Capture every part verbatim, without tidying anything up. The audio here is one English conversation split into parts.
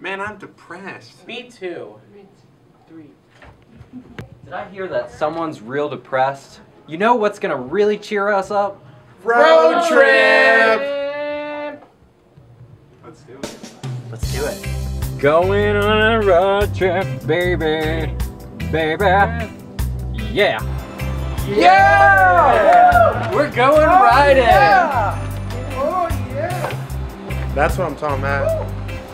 Man, I'm depressed. Me too. Me three. Did I hear that someone's real depressed? You know what's gonna really cheer us up? Road trip! Let's do it. Let's do it. Going on a road trip, baby. Baby. Yeah. Yeah! We're going Oh, riding! Yeah. Oh yeah! That's what I'm talking about.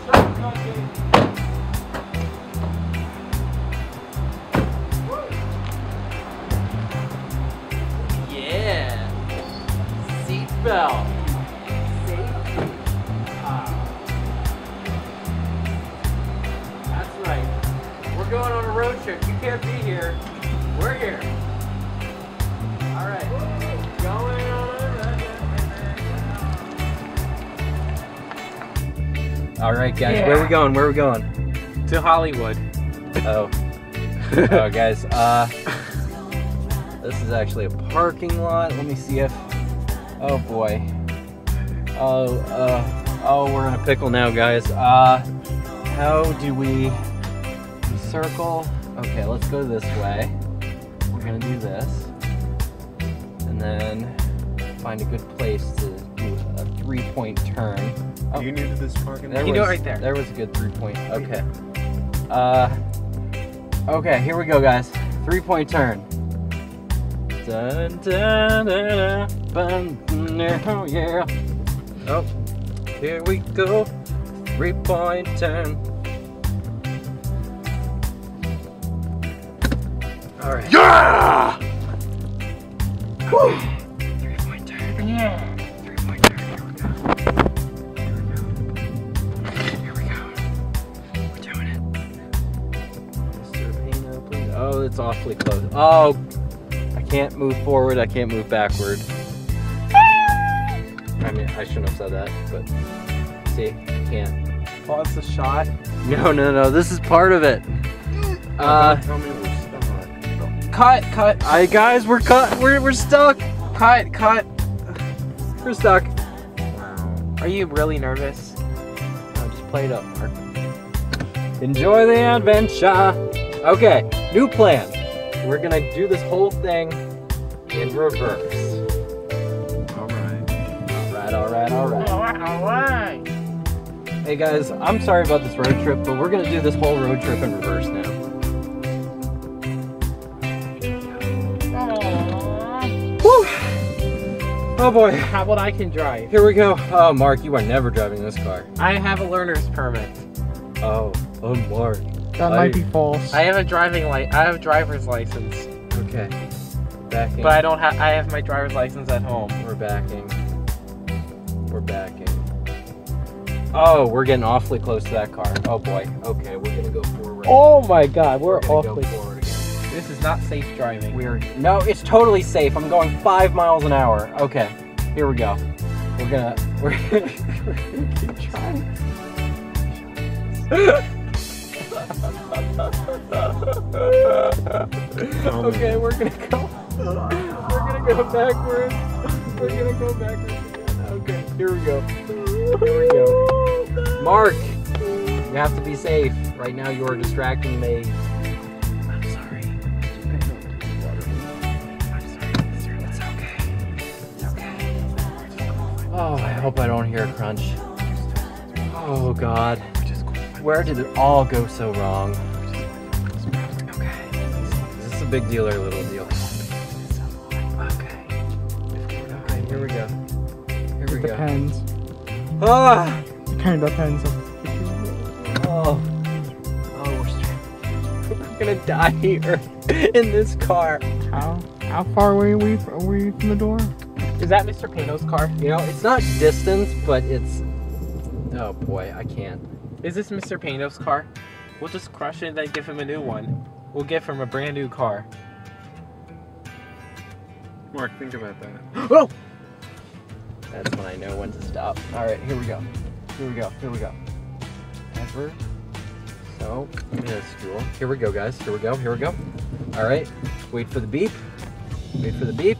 Yeah! Seatbelt! Safety! Ah. That's right. We're going on a road trip. You can't be here. We're here. Alright. Going on a road trip. Alright guys, Yeah. where are we going? Where are we going? To Hollywood. Oh. Oh guys, uh this is actually a parking lot. Let me see if oh boy. Oh uh oh we're in a pickle now guys. Uh how do we circle? Okay, let's go this way. We're gonna do this. And then find a good place to do a three-point turn. Oh, You new to this parking there lot? You do was, it right there. There was a good three-point. Okay. Uh. Okay, here we go, guys. Three-point turn. Dun, dun, dun, dun, bun, oh, yeah. Oh, here we go. Three-point turn. All right. Yeah! Woo! Three-point turn. Yeah. Three-point turn. Here we go. Here we go. Here we go. We're doing it. Mister Pino, please. Oh, it's awfully close. Oh, I can't move forward. I can't move backward. I mean, I shouldn't have said that, but see, I can't. Pause the shot. No, no, no. This is part of it. Uh, Tell me we're stuck. Cut, cut, I guys, we're cut. We're we're stuck. cut, cut. We're stuck. Are you really nervous? No, just play it up, Mark. Enjoy the adventure. Okay, new plan. We're gonna do this whole thing in reverse. Alright. Alright, alright, alright. Alright, alright. Hey guys, I'm sorry about this road trip, but we're gonna do this whole road trip in reverse now. Woo! Oh boy. How about I can drive? Here we go. Oh, Mark, you are never driving this car. I have a learner's permit. Oh, oh, Mark. That I- might be false. I have a driving li- I have a driver's license, Okay. Backing. but I don't have. I have my driver's license at home. We're backing. We're backing. Oh, we're getting awfully close to that car. Oh boy. Okay, we're gonna go forward. Oh my God, we're, We're gonna awfully. go forward again. This is not safe driving. We're no, it's totally safe. I'm going five miles an hour. Okay, here we go. We're gonna we're gonna keep trying. Okay, we're gonna go. We're gonna go backwards. We're gonna go backwards again. Okay, here we go. Here we go. Mark, you have to be safe. Right now, you are distracting me. I'm sorry. I'm sorry, sir. It's okay. It's okay. Oh, I hope I don't hear a crunch. Oh God. Where did it all go so wrong? Okay. Is this a big deal or a little deal? Okay. Okay, here we go. Here we It go. depends. Ah! It kind of depends. Oh. Oh, we're straight. We're gonna die here in this car. How how far away are we, are we from the door? Is that Mister Pano's car? You know, it's not distance, but it's... Oh boy, I can't. Is this Mister Pano's car? We'll just crush it and then give him a new one. We'll give him a brand new car. Mark, think about that. Oh! That's when I know when to stop. Alright, here we go. Here we go. Here we go. Ever. So, I'm gonna school. Here we go, guys. Here we go. Here we go. Alright. Wait for the beep. Wait for the beep.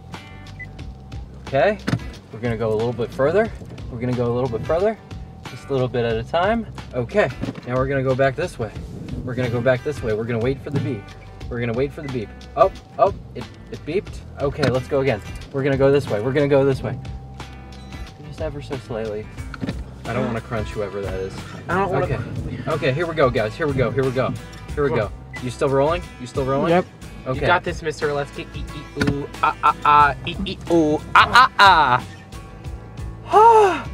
Okay. We're gonna go a little bit further. We're gonna go a little bit further. Just a little bit at a time. Okay, now we're gonna go back this way. We're gonna go back this way. We're gonna wait for the beep. We're gonna wait for the beep. Oh, oh, it, it beeped. Okay, let's go again. We're gonna go this way. We're gonna go this way. Just ever so slightly. I don't want to crunch whoever that is. I don't want to. Okay. Okay, here we go, guys. Here we go. Here we go. Here we go. You still rolling? You still rolling? Yep. Okay. You got this, mister. Let's get ee ee ooh ah ah ah ee ee ooh ah ah ah.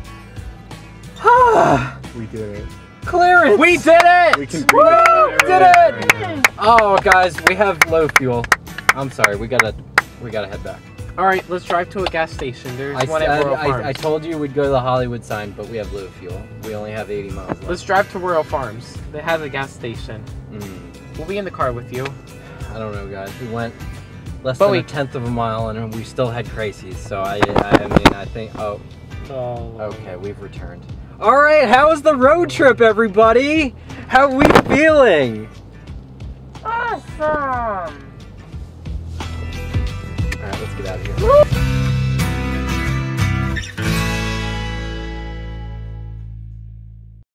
Ah. We did it. Clearance. We did it! We can Woo! breathe. Did it! Oh, guys, we have low fuel. I'm sorry. We gotta, we gotta head back. All right, let's drive to a gas station. There's I, one said, at Royal Farms. I, I told you we'd go to the Hollywood sign, but we have low fuel. We only have eighty miles left. Let's drive to Royal Farms. They have a gas station. Mm, We'll be in the car with you. I don't know, guys. We went less But than we- a tenth of a mile, and we still had crises. So I, I, I mean, I think. Oh, Oh. okay, we've returned. All right, how was the road trip, everybody? How are we feeling? Awesome! All right, let's get out of here.